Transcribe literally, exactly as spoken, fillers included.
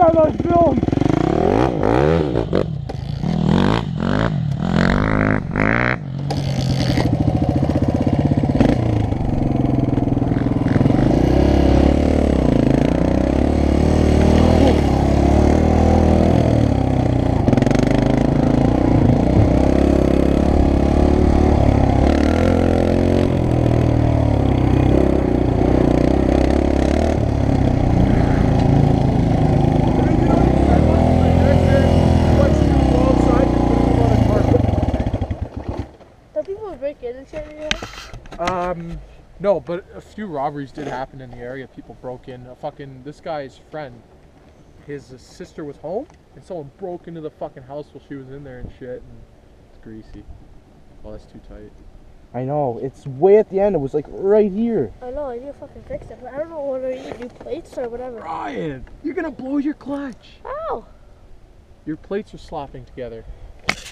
I'm on film! Um, no, but a few robberies did happen in the area. People broke in. A fucking, this guy's friend, his sister was home, and someone broke into the fucking house while she was in there and shit, and it's greasy. Oh, that's too tight. I know, it's way at the end. It was like right here. I know, I need to fucking fix it, but I don't know whether I need new plates or whatever. Ryan, you're gonna blow your clutch. How? Your plates are slopping together.